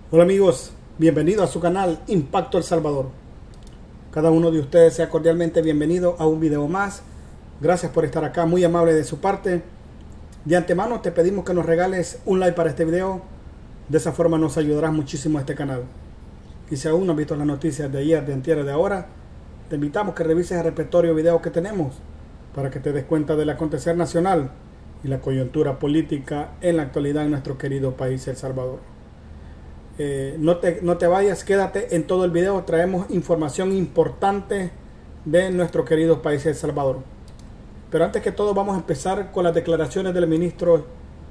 Hola amigos, bienvenidos a su canal Impacto El Salvador. Cada uno de ustedes sea cordialmente bienvenido a un video más. Gracias por estar acá, muy amable de su parte. De antemano te pedimos que nos regales un like para este video. De esa forma nos ayudarás muchísimo a este canal. Y si aún no has visto las noticias de ayer, de antier y de ahora, te invitamos que revises el repertorio de videos que tenemos para que te des cuenta del acontecer nacional y la coyuntura política en la actualidad en nuestro querido país El Salvador. No te vayas, quédate en todo el video. Traemos información importante de nuestro querido país El Salvador. Pero antes que todo vamos a empezar con las declaraciones del ministro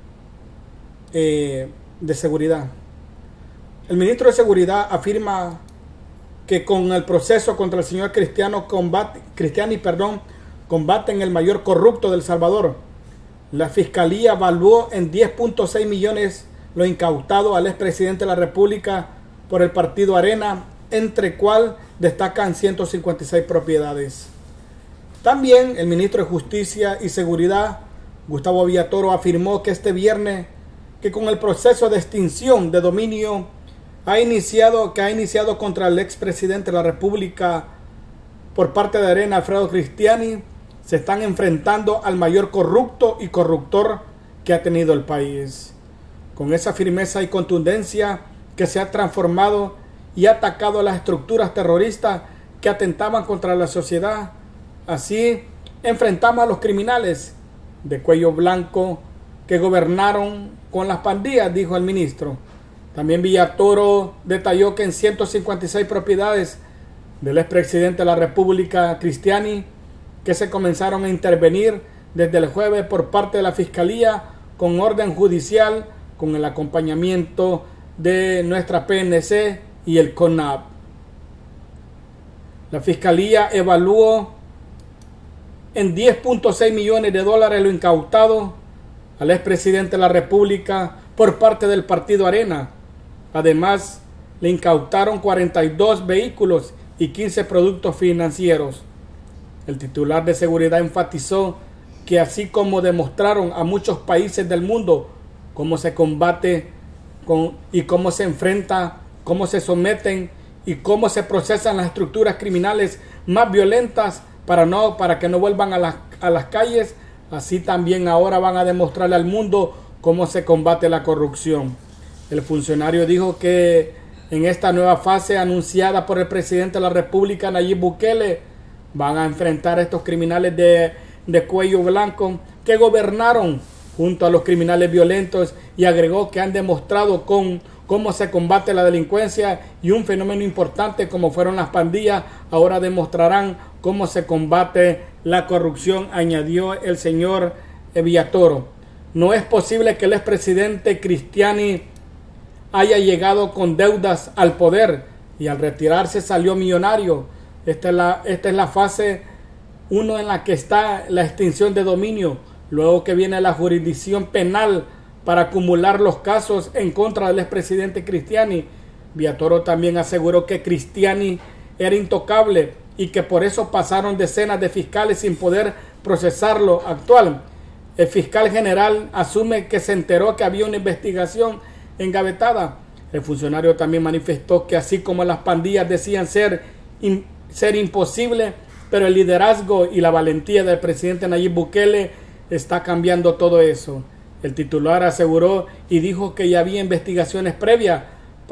de Seguridad. El ministro de Seguridad afirma que con el proceso contra el señor Cristiani, combaten el mayor corrupto del Salvador. La Fiscalía evaluó en 10.6 millones lo incautado al expresidente de la República por el partido Arena, entre cual destacan 156 propiedades. También el ministro de Justicia y Seguridad, Gustavo Villatoro, afirmó que este viernes que con el proceso de extinción de dominio que ha iniciado contra el expresidente de la República por parte de Arena, Alfredo Cristiani, se están enfrentando al mayor corrupto y corruptor que ha tenido el país. Con esa firmeza y contundencia que se ha transformado y ha atacado a las estructuras terroristas que atentaban contra la sociedad. Así enfrentamos a los criminales de cuello blanco que gobernaron con las pandillas, dijo el ministro. También Villatoro detalló que en 156 propiedades del expresidente de la República, Cristiani, que se comenzaron a intervenir desde el jueves por parte de la Fiscalía con orden judicial, con el acompañamiento de nuestra PNC y el CONAP. La Fiscalía evaluó en 10.6 millones de dólares lo incautado al expresidente de la República por parte del partido Arena. Además, le incautaron 42 vehículos y 15 productos financieros. El titular de seguridad enfatizó que así como demostraron a muchos países del mundo cómo se combate y cómo se enfrenta, cómo se someten y cómo se procesan las estructuras criminales más violentas para que no vuelvan a las calles, así también ahora van a demostrarle al mundo cómo se combate la corrupción. El funcionario dijo que en esta nueva fase anunciada por el presidente de la República, Nayib Bukele, van a enfrentar a estos criminales de cuello blanco que gobernaron junto a los criminales violentos, y agregó que han demostrado cómo se combate la delincuencia y un fenómeno importante como fueron las pandillas, ahora demostrarán cómo se combate la corrupción, añadió el señor Villatoro. No es posible que el expresidente Cristiani haya llegado con deudas al poder y al retirarse salió millonario. Esta es la fase 1 en la que está la extinción de dominio. Luego que viene la jurisdicción penal para acumular los casos en contra del expresidente Cristiani. Villatoro también aseguró que Cristiani era intocable y que por eso pasaron decenas de fiscales sin poder procesarlo actual. El fiscal general asume que se enteró que había una investigación engavetada. El funcionario también manifestó que así como las pandillas decían ser imposible, pero el liderazgo y la valentía del presidente Nayib Bukele está cambiando todo eso. El titular aseguró y dijo que ya había investigaciones previas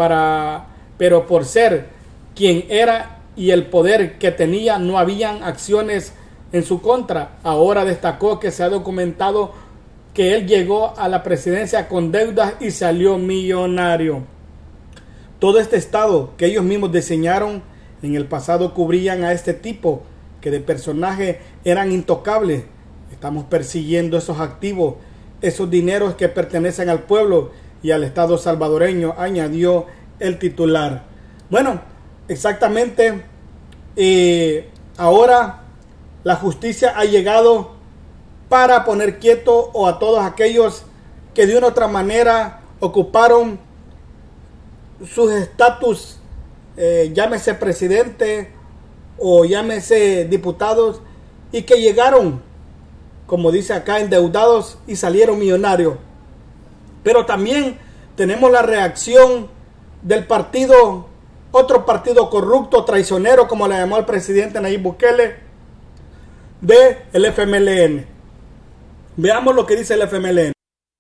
pero por ser quien era y el poder que tenía no habían acciones en su contra. Ahora destacó que se ha documentado que él llegó a la presidencia con deudas y salió millonario. Todo este estado que ellos mismos diseñaron en el pasado cubrían a este tipo que de personajes eran intocables. Estamos persiguiendo esos activos, esos dineros que pertenecen al pueblo y al Estado salvadoreño, añadió el titular. Bueno, exactamente, ahora la justicia ha llegado para poner quieto a todos aquellos que de una u otra manera ocuparon sus estatus, llámese presidente o llámese diputados, y que llegaron, como dice acá, endeudados y salieron millonarios. Pero también tenemos la reacción del partido, otro partido corrupto, traicionero, como le llamó el presidente Nayib Bukele, de el FMLN. Veamos lo que dice el FMLN.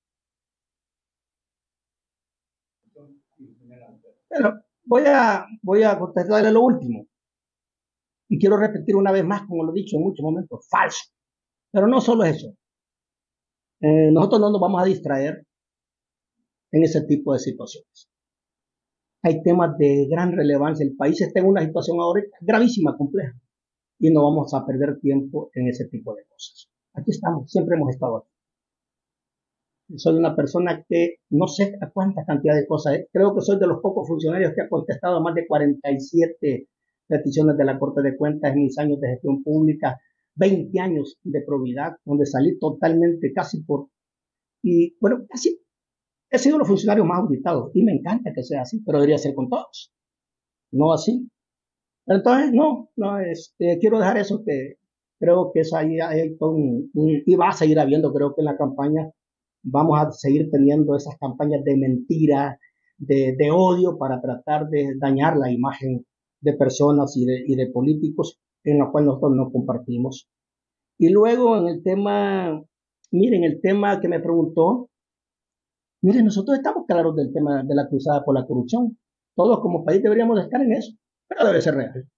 Pero voy a contestarle lo último. Y quiero repetir una vez más, como lo he dicho en muchos momentos, falso. Pero no solo eso. Nosotros no nos vamos a distraer en ese tipo de situaciones. Hay temas de gran relevancia. El país está en una situación ahora gravísima, compleja. Y no vamos a perder tiempo en ese tipo de cosas. Aquí estamos, siempre hemos estado aquí. Soy una persona que no sé a cuánta cantidad de cosas. Creo que soy de los pocos funcionarios que ha contestado a más de 47 peticiones de la Corte de Cuentas en mis años de gestión pública, 20 años de probidad, donde salí totalmente y bueno, casi he sido los funcionarios más auditados y me encanta que sea así, pero debería ser con todos, no así. Entonces, quiero dejar eso, que creo que eso ahí hay y va a seguir habiendo, creo que en la campaña vamos a seguir teniendo esas campañas de mentira, de odio para tratar de dañar la imagen de personas y de políticos en la cual nosotros no compartimos. Y luego en el tema, miren, el tema que me preguntó, miren, nosotros estamos claros del tema de la cruzada por la corrupción. Todos como país deberíamos estar en eso, pero debe ser real.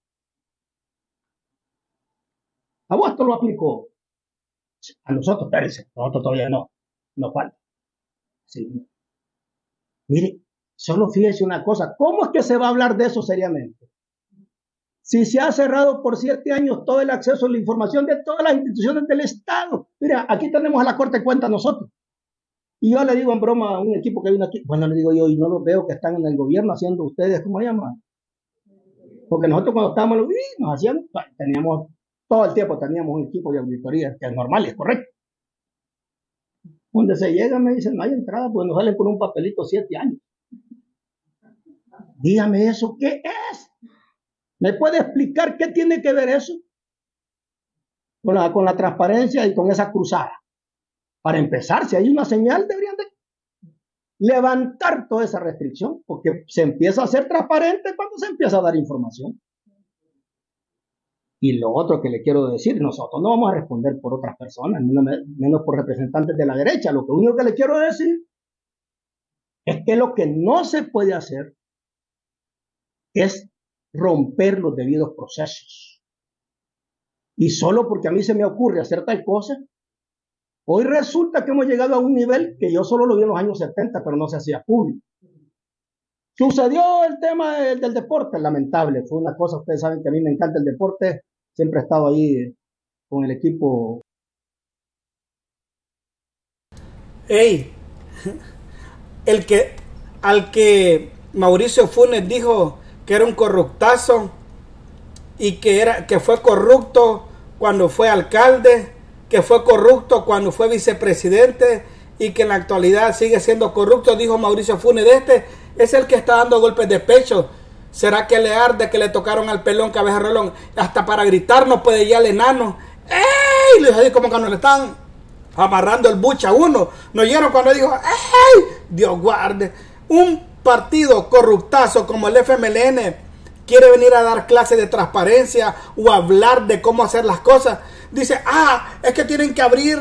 A vos esto lo aplicó. A nosotros, espérense, nosotros todavía no, nos falta. Sí. Mire, solo fíjese una cosa, ¿cómo es que se va a hablar de eso seriamente? Si se ha cerrado por 7 años todo el acceso a la información de todas las instituciones del Estado. Mira, aquí tenemos a la Corte de Cuentas nosotros. Y yo le digo en broma a un equipo que viene aquí, bueno, le digo yo, y no los veo que están en el gobierno haciendo ustedes, ¿cómo se llama? Porque nosotros cuando estábamos, nos hacían, teníamos, todo el tiempo teníamos un equipo de auditoría, que es normal, es correcto. Donde se llega me dicen, no hay entrada, pues nos salen con un papelito 7 años. Dígame eso, ¿qué es? ¿Me puede explicar qué tiene que ver eso con la transparencia y con esa cruzada? Para empezar, si hay una señal, deberían de levantar toda esa restricción, porque se empieza a ser transparente cuando se empieza a dar información. Y lo otro que le quiero decir, nosotros no vamos a responder por otras personas, menos por representantes de la derecha. Lo único que le quiero decir es que lo que no se puede hacer es romper los debidos procesos. Y solo porque a mí se me ocurre hacer tal cosa, hoy resulta que hemos llegado a un nivel que yo solo lo vi en los años 70, pero no se hacía público. Sucedió el tema del deporte, lamentable, fue una cosa, ustedes saben que a mí me encanta el deporte, siempre he estado ahí con el equipo. Ey, al que Mauricio Funes dijo que era un corruptazo y que fue corrupto cuando fue alcalde, que fue corrupto cuando fue vicepresidente y que en la actualidad sigue siendo corrupto, dijo Mauricio Funes. Es el que está dando golpes de pecho. ¿Será que le arde que le tocaron al pelón Cabeza Rolón? Hasta para gritar no puede ya el enano. ¡Ey! Le dijo como cuando le están amarrando el buche a uno. ¿No oyeron cuando dijo ¡ey! Dios guarde. Un partido corruptazo como el FMLN quiere venir a dar clases de transparencia o hablar de cómo hacer las cosas. Dice, es que tienen que abrir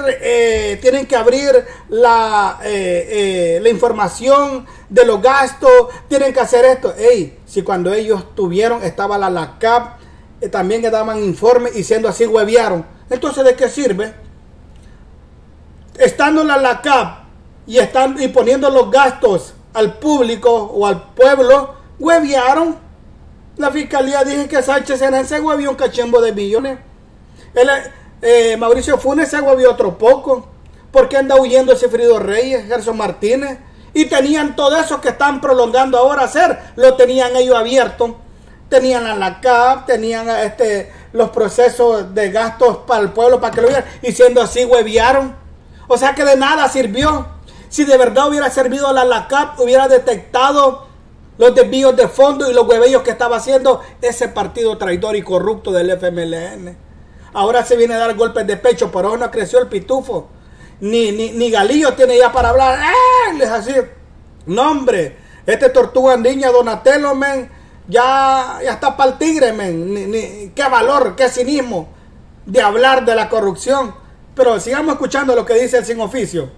la información de los gastos, tienen que hacer esto. Ey, si cuando ellos tuvieron, estaba la LACAP, también le daban informes y siendo así huevearon. Entonces, ¿de qué sirve? Estando la LACAP y poniendo los gastos al público o al pueblo, huevearon. La fiscalía dice que Sánchez Serén se huevió un cachimbo de millones. Mauricio Funes se huevió otro poco. ¿Por qué anda huyendo Sigfrido Reyes, Gerson Martínez? Y tenían todo eso que están prolongando ahora hacer, lo tenían ellos abierto. Tenían la CAP, tenían los procesos de gastos para el pueblo, para que lo vieran. Y siendo así, hueviaron. O sea que de nada sirvió. Si de verdad hubiera servido la CAP, hubiera detectado los desvíos de fondos y los huevellos que estaba haciendo ese partido traidor y corrupto del FMLN. Ahora se viene a dar golpes de pecho, por eso no creció el pitufo. Ni Galillo tiene ya para hablar. Les así. No, hombre. Este Tortuga Niña, Donatello, men, ya está para el tigre, men. Qué valor, qué cinismo de hablar de la corrupción. Pero sigamos escuchando lo que dice el sin oficio.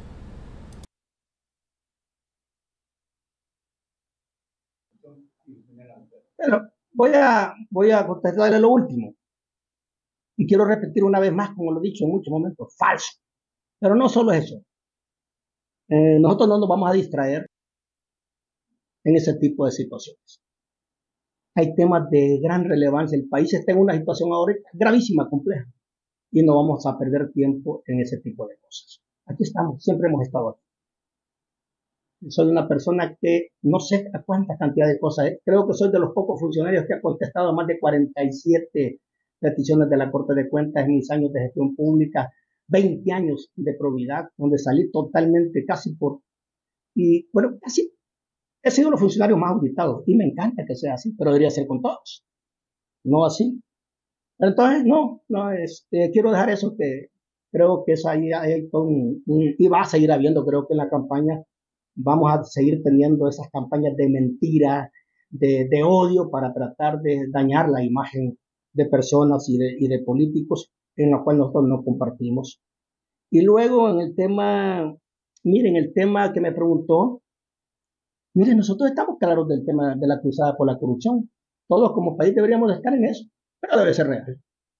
Pero voy a contestarle lo último. Y quiero repetir una vez más, como lo he dicho en muchos momentos, falso. Pero no solo eso. Nosotros no nos vamos a distraer en ese tipo de situaciones. Hay temas de gran relevancia. El país está en una situación ahora gravísima, compleja. Y no vamos a perder tiempo en ese tipo de cosas. Aquí estamos, siempre hemos estado aquí. Soy una persona que no sé a cuánta cantidad de cosas. Creo que soy de los pocos funcionarios que ha contestado más de 47 peticiones de la Corte de Cuentas en mis años de gestión pública, 20 años de probidad, donde salí totalmente casi y bueno, casi he sido los funcionarios más auditados y me encanta que sea así, pero debería ser con todos, no así. Entonces, quiero dejar eso, que creo que es ahí hay y va a seguir habiendo, creo que en la campaña vamos a seguir teniendo esas campañas de mentira, de odio para tratar de dañar la imagen de personas y de políticos en la cual nosotros no compartimos. Y luego en el tema, miren, el tema que me preguntó, miren, nosotros estamos claros del tema de la cruzada por la corrupción. Todos como país deberíamos estar en eso, pero debe ser real.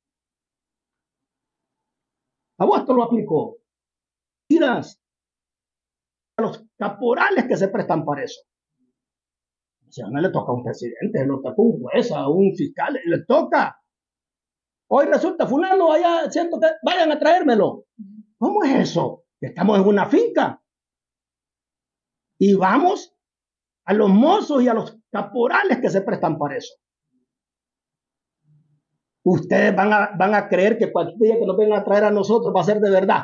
A vos esto lo aplicó. Miras a los caporales que se prestan para eso. Si no le toca a un presidente, le toca a un juez, a un fiscal, le toca. Hoy resulta, fulano, allá siento que vayan a traérmelo. ¿Cómo es eso? Estamos en una finca. Y vamos a los mozos y a los caporales que se prestan para eso. Ustedes van a creer que cualquier día que nos vengan a traer a nosotros va a ser de verdad.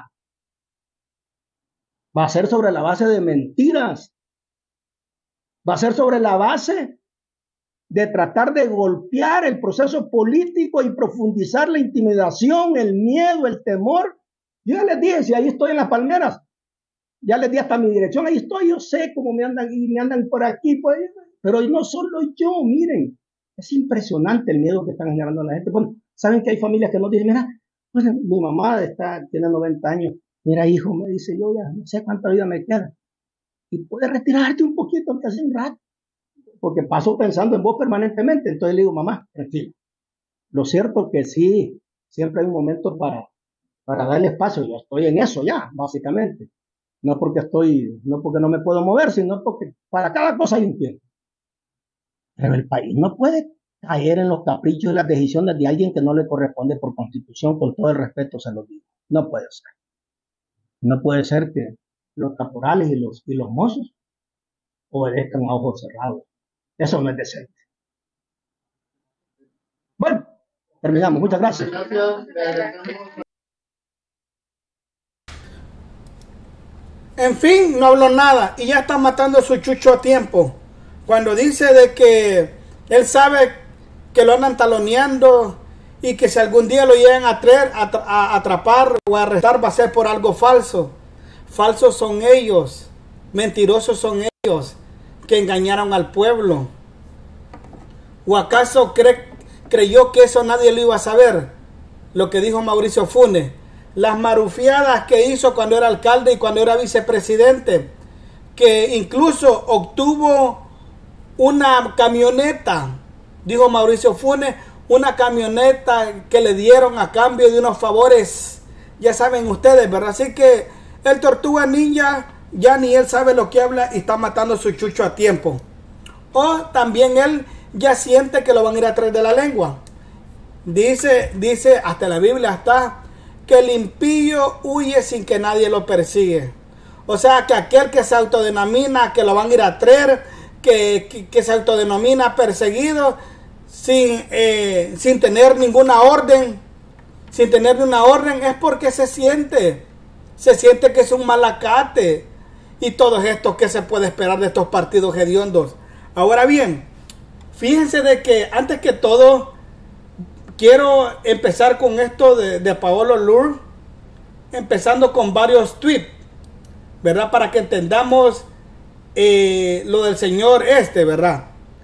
Va a ser sobre la base de mentiras. Va a ser sobre la base de tratar de golpear el proceso político y profundizar la intimidación, el miedo, el temor. Yo ya les dije, si ahí estoy en las palmeras, ya les di hasta mi dirección, ahí estoy, yo sé cómo me andan por aquí, por ahí, pero no solo yo, miren, es impresionante el miedo que están generando a la gente. Bueno, saben que hay familias que nos dicen, mira, pues mi mamá tiene 90 años, mira hijo, me dice, yo ya no sé cuánta vida me queda, y puedes retirarte un poquito, aunque hace un rato, porque paso pensando en vos permanentemente. Entonces le digo, mamá, tranquilo. Lo cierto que sí, siempre hay un momento para darle espacio. Yo estoy en eso ya, básicamente. No porque no me puedo mover, sino porque para cada cosa hay un tiempo. Pero el país no puede caer en los caprichos y las decisiones de alguien que no le corresponde por constitución, con todo el respeto se lo digo. No puede ser. No puede ser que los caporales y los mozos obedezcan a ojos cerrados. Eso no es decente. Bueno, terminamos. Muchas gracias. En fin, no habló nada y ya está matando a su chucho a tiempo. Cuando dice de que él sabe que lo andan taloneando y que si algún día lo llegan a atrapar o a arrestar va a ser por algo falso. Falsos son ellos, mentirosos son ellos que engañaron al pueblo. ¿O acaso creyó que eso nadie lo iba a saber? Lo que dijo Mauricio Funes, las marufiadas que hizo cuando era alcalde y cuando era vicepresidente, que incluso obtuvo una camioneta, dijo Mauricio Funes, una camioneta que le dieron a cambio de unos favores, ya saben ustedes, ¿verdad? Así que el Tortuga Ninja ya ni él sabe lo que habla y está matando a su chucho a tiempo. O también él ya siente que lo van a ir a traer de la lengua. Dice, hasta la Biblia está, que el impío huye sin que nadie lo persigue. O sea, que aquel que se autodenomina que lo van a ir a traer, que se autodenomina perseguido, sin tener ninguna orden, es porque se siente que es un malacate. Y todo esto que se puede esperar de estos partidos hediondos. Ahora bien, fíjense de que antes que todo quiero empezar con esto de Paolo Lur, empezando con varios tweets, ¿verdad? Para que entendamos lo del señor ¿verdad?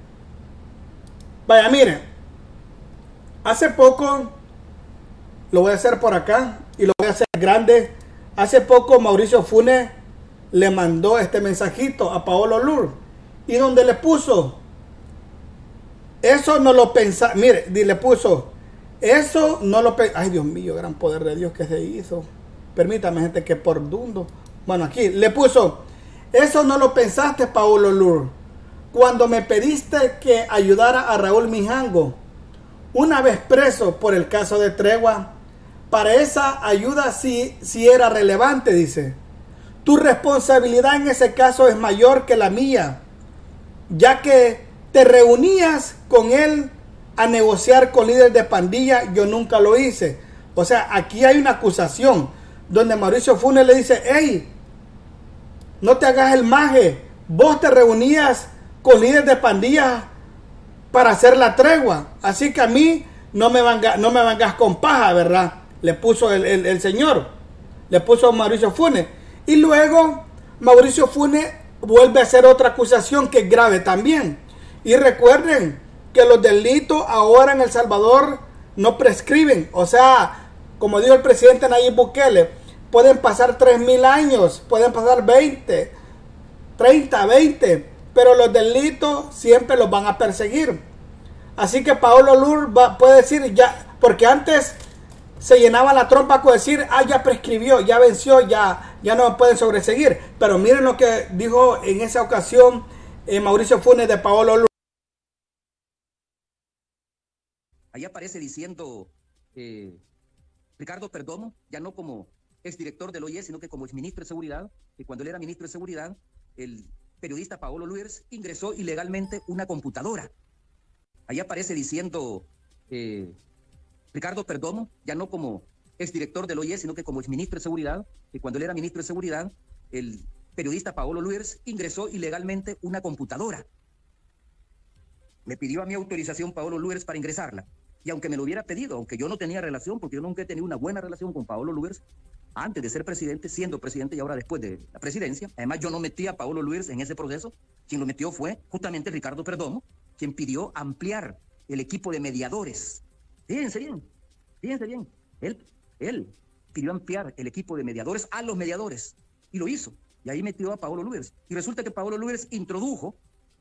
Vaya, miren, hace poco, lo voy a hacer por acá y lo voy a hacer grande. Hace poco Mauricio Funes le mandó este mensajito a Paolo Lur y donde le puso, eso no lo pensaba, mire, le puso, eso no lo pensaba, ay Dios mío, gran poder de Dios que se hizo. Permítame, gente, que por dundo. Bueno, aquí le puso, eso no lo pensaste, Paolo Lur, cuando me pediste que ayudara a Raúl Mijango, una vez preso por el caso de Tregua. Para esa ayuda sí era relevante, dice. Tu responsabilidad en ese caso es mayor que la mía, ya que te reunías con él a negociar con líderes de pandilla. Yo nunca lo hice. O sea, aquí hay una acusación donde Mauricio Funes le dice, hey, no te hagas el maje, vos te reunías con líderes de pandillas para hacer la tregua, así que a mí no me vengas con paja, ¿verdad? Le puso el señor, le puso Mauricio Funes. Y luego Mauricio Funes vuelve a hacer otra acusación que es grave también. Y recuerden que los delitos ahora en El Salvador no prescriben. O sea, como dijo el presidente Nayib Bukele, pueden pasar 3,000 años, pueden pasar 20, 30, 20, pero los delitos siempre los van a perseguir. Así que Paolo Lur puede decir ya, porque antes se llenaba la trompa con decir, ya prescribió, ya venció, ya no me pueden sobreseguir. Pero miren lo que dijo en esa ocasión Mauricio Funes de Paolo Lur. Ahí aparece diciendo Ricardo Perdomo, ya no como exdirector del OIE, sino que como exministro de Seguridad, que cuando él era ministro de Seguridad, el periodista Paolo Luers ingresó ilegalmente una computadora. Ahí aparece diciendo Ricardo Perdomo, ya no como exdirector del OIE, sino que como exministro de Seguridad, que cuando él era ministro de Seguridad, el periodista Paolo Luers ingresó ilegalmente una computadora. Me pidió a mi autorización Paolo Luers para ingresarla. Y aunque me lo hubiera pedido, aunque yo no tenía relación, porque yo nunca he tenido una buena relación con Paolo Luers, antes de ser presidente, siendo presidente y ahora después de la presidencia, además yo no metí a Paolo Luers en ese proceso, quien lo metió fue justamente Ricardo Perdomo, quien pidió ampliar el equipo de mediadores. Fíjense bien, él pidió ampliar el equipo de mediadores a los mediadores, y lo hizo, y ahí metió a Paolo Luers. Y resulta que Paolo Luers introdujo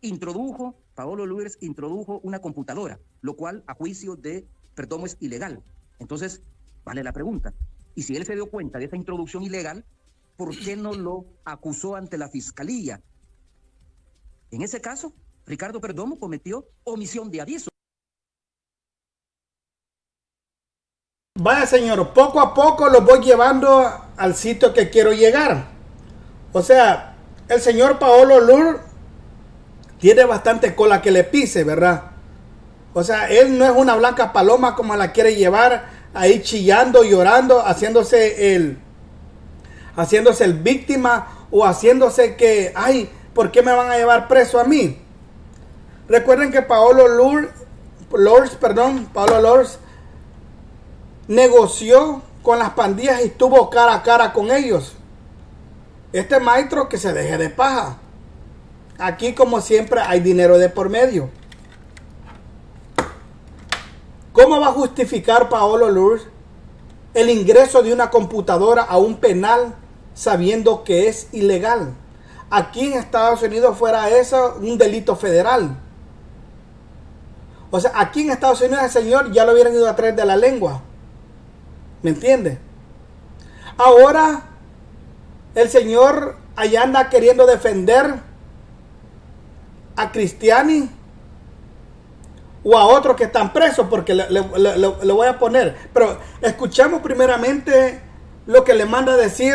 una computadora, lo cual a juicio de Perdomo es ilegal. Entonces, vale la pregunta, y si él se dio cuenta de esa introducción ilegal, ¿por qué no lo acusó ante la fiscalía? En ese caso, Ricardo Perdomo cometió omisión de aviso. Vaya, señor, poco a poco lo voy llevando al sitio que quiero llegar. O sea, el señor Paolo Lur tiene bastante cola que le pise, ¿verdad? O sea, él no es una blanca paloma como la quiere llevar ahí chillando, llorando, haciéndose el víctima o haciéndose que, ay, ¿por qué me van a llevar preso a mí? Recuerden que Paolo Lurs negoció con las pandillas y estuvo cara a cara con ellos. Este maestro que se deje de paja. Aquí, como siempre, hay dinero de por medio. ¿Cómo va a justificar Paolo Lurs el ingreso de una computadora a un penal sabiendo que es ilegal? Aquí en Estados Unidos fuera eso un delito federal. O sea, aquí en Estados Unidos el señor ya lo hubieran ido a traer de la lengua. ¿Me entiende? Ahora el señor allá anda queriendo defender a Cristiani o a otros que están presos, porque le voy a poner. Pero escuchamos primeramente lo que le manda a decir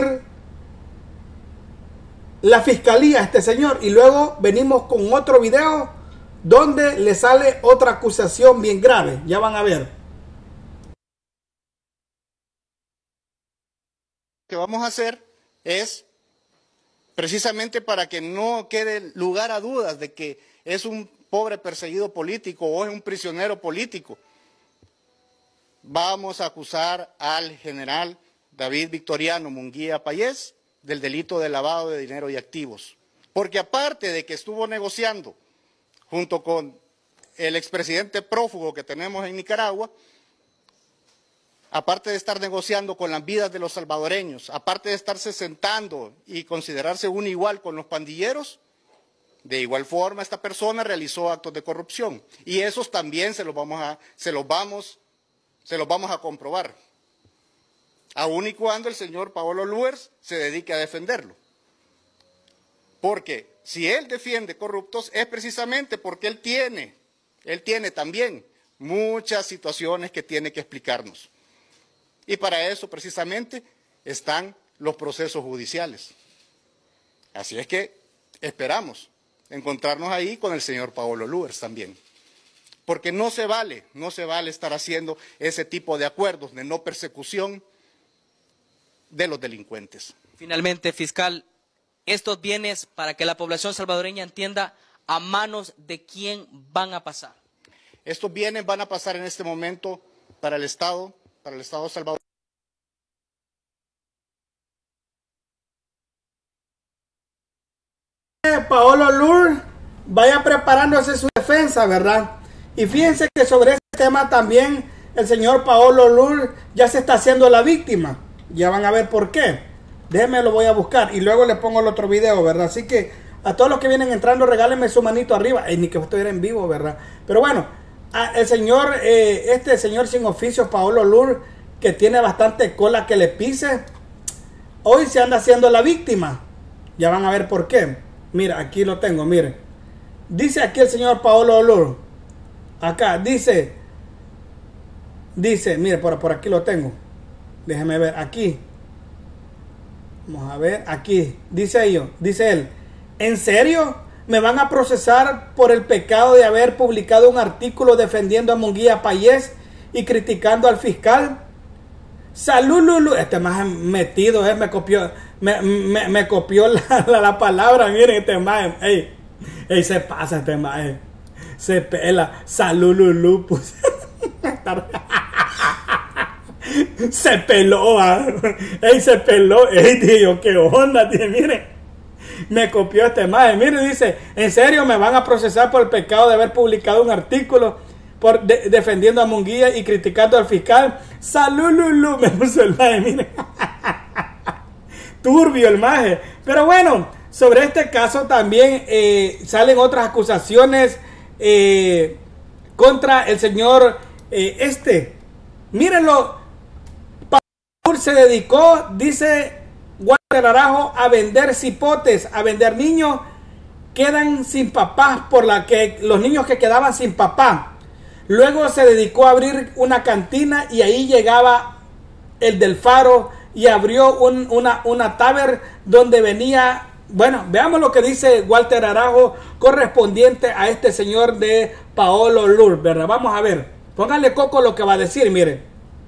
la fiscalía a este señor y luego venimos con otro video donde le sale otra acusación bien grave. Ya van a ver. Lo que vamos a hacer es precisamente para que no quede lugar a dudas de que es un pobre perseguido político o es un prisionero político. Vamos a acusar al general David Victoriano Munguía Payés del delito de lavado de dinero y activos. Porque aparte de que estuvo negociando junto con el expresidente prófugo que tenemos en Nicaragua, aparte de estar negociando con las vidas de los salvadoreños, aparte de estarse sentando y considerarse un igual con los pandilleros, de igual forma esta persona realizó actos de corrupción. Y esos también se los vamos a comprobar, aun y cuando el señor Paolo Luers se dedique a defenderlo. Porque si él defiende corruptos es precisamente porque él tiene también muchas situaciones que tiene que explicarnos. Y para eso precisamente están los procesos judiciales. Así es que esperamos encontrarnos ahí con el señor Paolo Luers también. Porque no se vale estar haciendo ese tipo de acuerdos de no persecución de los delincuentes. Finalmente, fiscal, estos bienes, para que la población salvadoreña entienda, ¿a manos de quién van a pasar? Estos bienes van a pasar en este momento para el Estado salvadoreño. Paolo Luers vaya preparándose su defensa, ¿verdad? Y fíjense que sobre este tema también el señor Paolo Luers ya se está haciendo la víctima. Ya van a ver por qué. Déjenme, lo voy a buscar y luego les pongo el otro video, ¿verdad? Así que a todos los que vienen entrando, regálenme su manito arriba. Ni que estuviera en vivo, ¿verdad? Pero bueno, el señor, este señor sin oficio, Paolo Luers, que tiene bastante cola que le pise, hoy se anda haciendo la víctima. Ya van a ver por qué. Mira, aquí lo tengo, miren. Dice aquí el señor Paolo Luers. Acá, dice, mire, por aquí lo tengo. Déjeme ver, aquí. Vamos a ver, aquí. Dice él, ¿en serio? ¿Me van a procesar por el pecado de haber publicado un artículo defendiendo a Munguía Payés y criticando al fiscal? Salud, este más metido, me copió la palabra, miren, este más, ey, se pasa este más, se pela, salud, pues. Se peló, se peló, tío, qué onda, tío, miren, me copió este más, miren, dice, ¿en serio me van a procesar por el pecado de haber publicado un artículo defendiendo a Munguía y criticando al fiscal? Salud, me puso el maje, miren. Turbio el maje. Pero bueno, sobre este caso también salen otras acusaciones contra el señor mírenlo. Paolo se dedicó, dice Walter Arajo, a vender cipotes, a vender niños quedan sin papás, los niños que quedaban sin papá. Luego se dedicó a abrir una cantina y ahí llegaba el del Faro y abrió una taber donde venía. Bueno, veamos lo que dice Walter Arajo correspondiente a este señor de Paolo Luers, ¿verdad? Vamos a ver, póngale coco lo que va a decir, mire.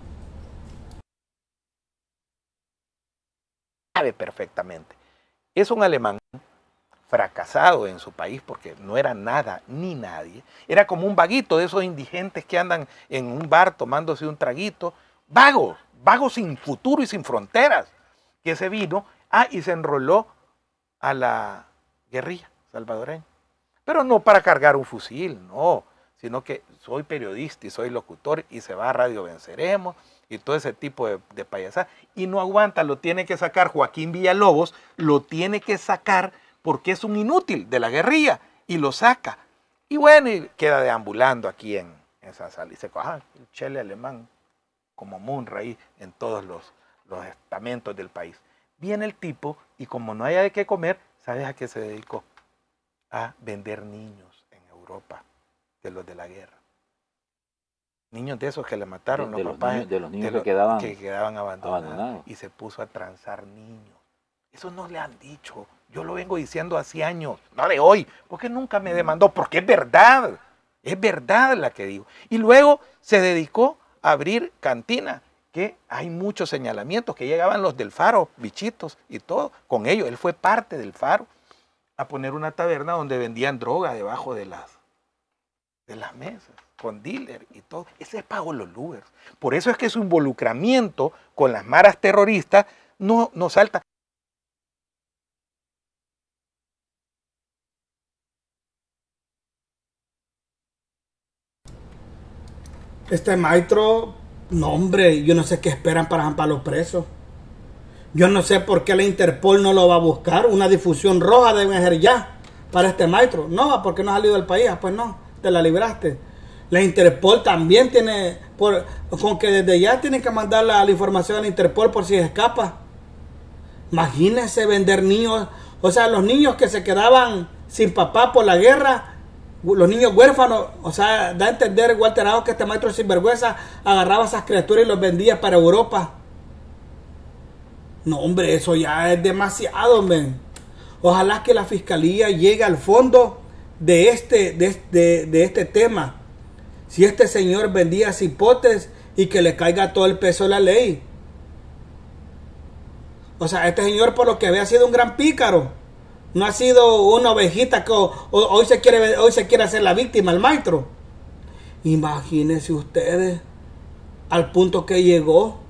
Sabe perfectamente. Es un alemán fracasado en su país porque no era nada ni nadie. Era como un vaguito de esos indigentes que andan en un bar tomándose un traguito. Vago sin futuro y sin fronteras. Que se vino y se enroló a la guerrilla salvadoreña. Pero no para cargar un fusil, no. Sino que soy periodista y soy locutor y se va a Radio Venceremos y todo ese tipo de payasadas. Y no aguanta, lo tiene que sacar Joaquín Villalobos, lo tiene que sacar porque es un inútil de la guerrilla y lo saca. Y bueno, y queda deambulando aquí en esa sala. Y se coja el chele alemán como Munra ahí en todos los estamentos del país. Viene el tipo y como no haya de qué comer, ¿sabes a qué se dedicó? A vender niños en Europa, de los de la guerra. Niños de esos que le mataron los papás. De los niños que quedaban abandonados. Y se puso a transar niños. Eso no le han dicho. Yo lo vengo diciendo hace años, no de hoy, porque nunca me demandó, porque es verdad la que digo. Y luego se dedicó a abrir cantina, que hay muchos señalamientos, que llegaban los del Faro, bichitos y todo, con ellos. Él fue parte del Faro, a poner una taberna donde vendían droga debajo de las mesas, con dealer y todo. Ese es Paolo Luers. Por eso es que su involucramiento con las maras terroristas no salta. Este maestro, no hombre, yo no sé qué esperan para jampar los presos. Yo no sé por qué la Interpol no lo va a buscar. Una difusión roja deben hacer ya para este maestro. No, porque no ha salido del país. Pues no, te la libraste. La Interpol también tiene, con que desde ya tienen que mandar la información a la Interpol por si escapa. Imagínense vender niños, o sea, los niños que se quedaban sin papá por la guerra, los niños huérfanos, o sea, da a entender Walter Ajo que este maestro sinvergüenza agarraba a esas criaturas y los vendía para Europa. No, hombre, eso ya es demasiado, men. Ojalá que la fiscalía llegue al fondo de este tema. Si este señor vendía cipotes y que le caiga todo el peso de la ley. O sea, este señor por lo que había sido un gran pícaro. No ha sido una ovejita que hoy se quiere hacer la víctima, el maestro. Imagínense ustedes al punto que llegó.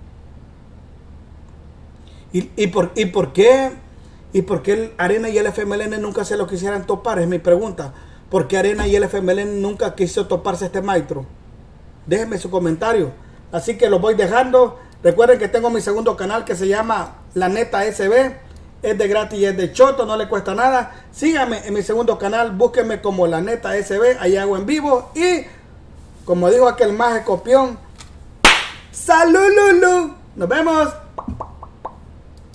¿Y por qué el Arena y el FMLN nunca se lo quisieran topar? Es mi pregunta. ¿Por qué Arena y el FMLN nunca quiso toparse a este maestro? Déjenme su comentario. Así que lo voy dejando. Recuerden que tengo mi segundo canal que se llama La Neta SB. Es de gratis y es de choto, no le cuesta nada. Síganme en mi segundo canal, búsquenme como La Neta SB. Ahí hago en vivo. Y como dijo aquel maje copión, ¡salud, Lulu! Nos vemos.